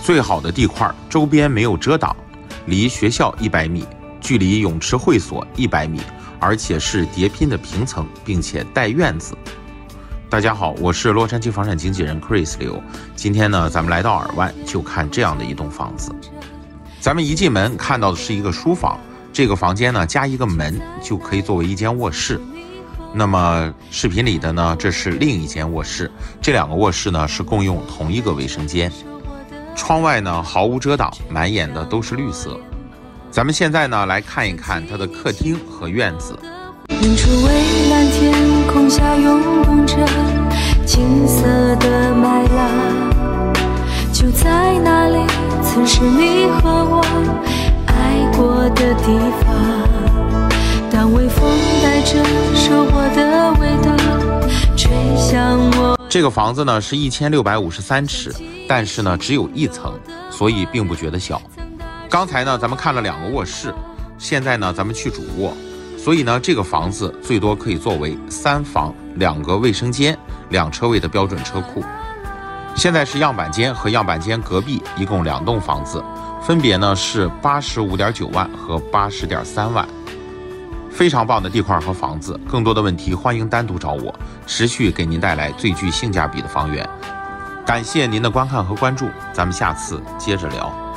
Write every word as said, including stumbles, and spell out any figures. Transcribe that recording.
最好的地块，周边没有遮挡，离学校一百米，距离泳池会所一百米，而且是叠拼的平层，并且带院子。大家好，我是洛杉矶房产经纪人 Chris 刘。今天呢，咱们来到尔湾，就看这样的一栋房子。咱们一进门看到的是一个书房，这个房间呢加一个门就可以作为一间卧室。那么视频里的呢，这是另一间卧室，这两个卧室呢是共用同一个卫生间。窗外呢毫无遮挡，满眼的都是绿色。咱们现在呢来看一看它的客厅和院子。 远处蔚蓝天空下涌动着金色的麦浪，就在那里曾是你和我爱过的地方。当微风带着收获的味道吹向我。 这个房子呢是一千六百五十三尺，但是呢只有一层，所以并不觉得小。刚才呢咱们看了两个卧室，现在呢咱们去主卧。所以呢，这个房子最多可以作为三房两个卫生间、两车位的标准车库。现在是样板间和样板间隔壁一共两栋房子，分别呢是八十五点九万和八十点三万。非常棒的地块和房子，更多的问题欢迎单独找我，持续给您带来最具性价比的房源。感谢您的观看和关注，咱们下次接着聊。